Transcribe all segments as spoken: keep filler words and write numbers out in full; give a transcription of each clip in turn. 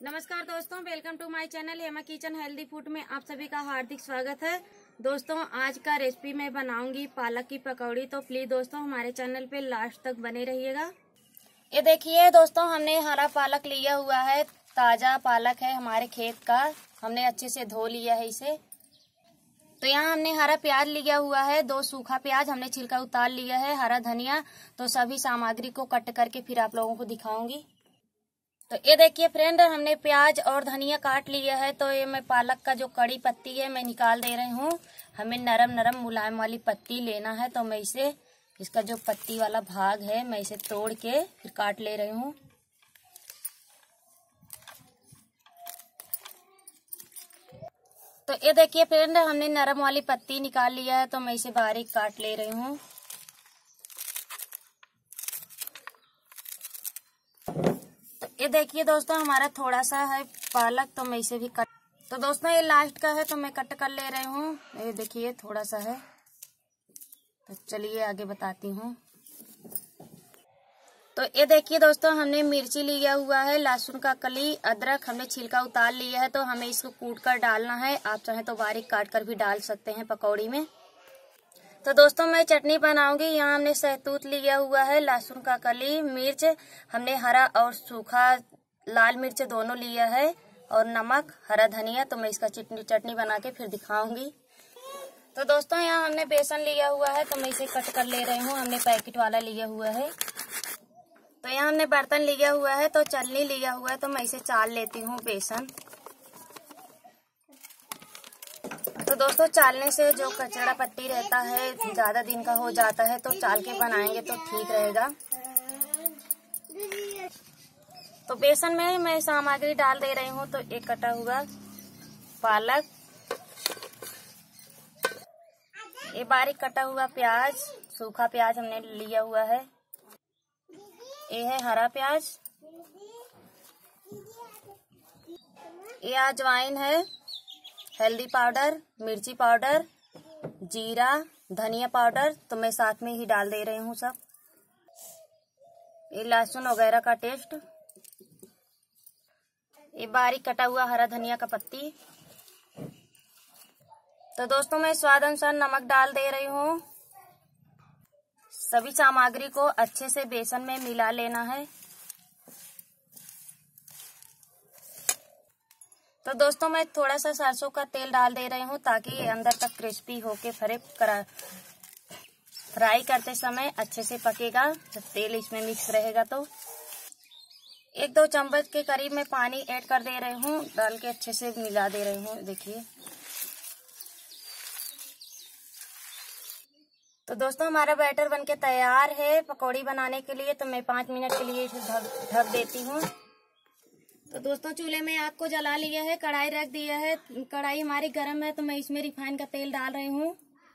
नमस्कार दोस्तों, welcome to my channel Hema kitchen healthy food में आप सभी का हार्दिक स्वागत है। दोस्तों, आज का रेसिपी मैं बनाऊंगी पालक की पकौड़ी, तो प्लीज दोस्तों हमारे चैनल पे लास्ट तक बने रहिएगा। ये देखिए दोस्तों, हमने हरा पालक लिया हुआ है, ताजा पालक है हमारे खेत का। हमने अच्छे से धो लिया है इसे। तो यहाँ हमने हरा प्याज लिया हुआ है, दो सूखा प्याज हमने छिलका उतार लिया है, हरा धनिया। तो सभी सामग्री को कट करके फिर आप लोगों को दिखाऊंगी। तो ये देखिए फ्रेंड, हमने प्याज और धनिया काट लिया है। तो ये मैं पालक का जो कड़ी पत्ती है मैं निकाल दे रही हूँ। हमें नरम नरम मुलायम वाली पत्ती लेना है। तो मैं इसे इसका जो पत्ती वाला भाग है मैं इसे तोड़ के फिर काट ले रही हूँ। तो ये देखिए फ्रेंड, हमने नरम वाली पत्ती निकाल लिया है। तो मैं इसे बारीक काट ले रही हूँ। ये देखिए दोस्तों, हमारा थोड़ा सा है पालक, तो मैं इसे भी कट तो दोस्तों ये लास्ट का है तो मैं कट कर ले रही हूँ। ये देखिए थोड़ा सा है। तो चलिए आगे बताती हूँ। तो ये देखिए दोस्तों, हमने मिर्ची लिया हुआ है, लहसुन का कली, अदरक हमने छिलका उतार लिया है। तो हमें इसको कूट कर डालना है। आप चाहें तो बारीक काट कर भी डाल सकते हैं पकौड़ी में। तो दोस्तों मैं चटनी बनाऊंगी। यहाँ हमने सहतूत लिया हुआ है, लहसुन का कली, मिर्च हमने हरा और सूखा लाल मिर्च दोनों लिया है, और नमक, हरा धनिया। तो मैं इसका चटनी चटनी बना के फिर दिखाऊंगी। तो दोस्तों यहाँ हमने बेसन लिया हुआ है, तो मैं इसे कट कर ले रही हूँ। हमने पैकेट वाला लिया हुआ है। तो यहाँ हमने बर्तन लिया हुआ है, तो चलनी लिया हुआ है, तो मैं इसे चाल लेती हूँ बेसन। तो दोस्तों चालने से जो कचड़ा पट्टी रहता है ज्यादा दिन का हो जाता है, तो चाल के बनाएंगे तो ठीक रहेगा। तो बेसन में मैं सामग्री डाल दे रही हूँ। तो एक कटा हुआ पालक, ये बारीक कटा हुआ प्याज, सूखा प्याज हमने लिया हुआ है, ये है हरा प्याज, ये अजवाइन है, हल्दी पाउडर, मिर्ची पाउडर, जीरा, धनिया पाउडर। तो मैं साथ में ही डाल दे रही हूँ सब। ये लहसुन वगैरह का टेस्ट, ये बारीक कटा हुआ हरा धनिया का पत्ती। तो दोस्तों मैं स्वाद अनुसार नमक डाल दे रही हूँ। सभी सामग्री को अच्छे से बेसन में मिला लेना है। तो दोस्तों मैं थोड़ा सा सरसों का तेल डाल दे रही हूँ, ताकि ये अंदर तक क्रिस्पी होके फ्राई करा फ्राई करते समय अच्छे से पकेगा जब तेल इसमें मिक्स रहेगा। तो एक दो चम्मच के करीब मैं पानी ऐड कर दे रही हूँ, डाल के अच्छे से मिला दे रही हूँ। देखिए तो दोस्तों हमारा बैटर बनके तैयार है पकौड़ी बनाने के लिए। तो मैं पाँच मिनट के लिए इसे ढक ढक देती हूँ। तो दोस्तों चूल्हे में आग को जला लिया है, कढ़ाई रख दिया है। कढ़ाई हमारी गर्म है, तो मैं इसमें रिफाइन का तेल डाल रही हूँ।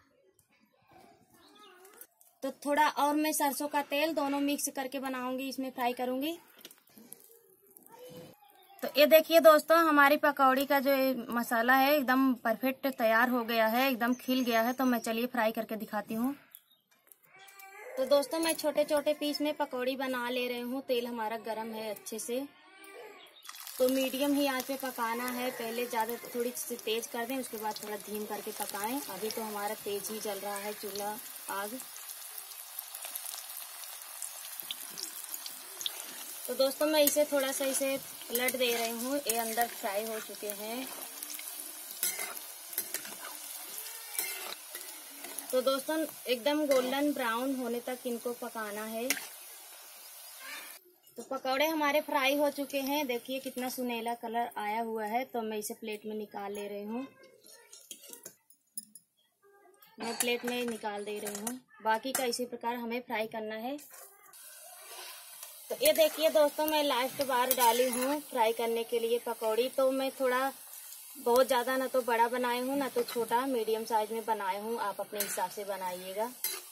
तो थोड़ा और मैं सरसों का तेल दोनों मिक्स करके बनाऊंगी, इसमें फ्राई करूंगी। तो ये देखिए दोस्तों, हमारी पकौड़ी का जो मसाला है एकदम परफेक्ट तैयार हो गया है, एकदम खिल गया है। तो मैं चलिए फ्राई करके दिखाती हूँ। तो दोस्तों मैं छोटे छोटे पीस में पकौड़ी बना ले रही हूँ। तेल हमारा गर्म है अच्छे से, तो मीडियम ही आंच पे पकाना है। पहले ज्यादा थोड़ी सी तेज कर दें, उसके बाद थोड़ा धीम करके पकाएं। अभी तो हमारा तेज ही जल रहा है चूल्हा आग। तो दोस्तों मैं इसे थोड़ा सा इसे पलट दे रही हूँ। ये अंदर फ्राई हो चुके हैं। तो दोस्तों एकदम गोल्डन ब्राउन होने तक इनको पकाना है। तो पकौड़े हमारे फ्राई हो चुके हैं। देखिए कितना सुनहरा कलर आया हुआ है। तो मैं इसे प्लेट में निकाल ले रही हूँ। मैं प्लेट में निकाल दे रही हूँ। बाकी का इसी प्रकार हमें फ्राई करना है। तो ये देखिए दोस्तों, मैं लास्ट बार डाली हूँ फ्राई करने के लिए पकौड़ी। तो मैं थोड़ा बहुत ज्यादा ना तो बड़ा बनाई हूँ ना तो छोटा, मीडियम साइज में बनाई हूँ। आप अपने हिसाब से बनाइएगा।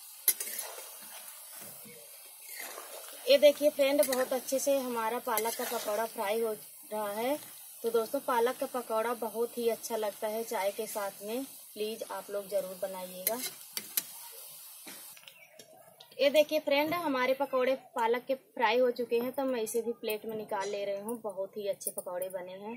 ये देखिए फ्रेंड, बहुत अच्छे से हमारा पालक का पकौड़ा फ्राई हो रहा है। तो दोस्तों पालक का पकौड़ा बहुत ही अच्छा लगता है चाय के साथ में। प्लीज आप लोग जरूर बनाइएगा। ये देखिए फ्रेंड, हमारे पकौड़े पालक के फ्राई हो चुके हैं, तो मैं इसे भी प्लेट में निकाल ले रही हूँ। बहुत ही अच्छे पकौड़े बने हैं।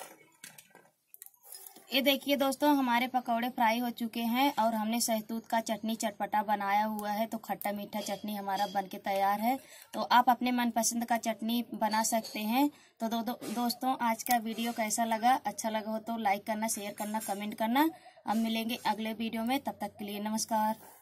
ये देखिए दोस्तों, हमारे पकौड़े फ्राई हो चुके हैं और हमने सहतूत का चटनी चटपटा बनाया हुआ है। तो खट्टा मीठा चटनी हमारा बनके तैयार है। तो आप अपने मनपसंद का चटनी बना सकते हैं। तो दो, दो, दोस्तों आज का वीडियो कैसा लगा? अच्छा लगा हो तो लाइक करना, शेयर करना, कमेंट करना। अब मिलेंगे अगले वीडियो में, तब तक के लिए नमस्कार।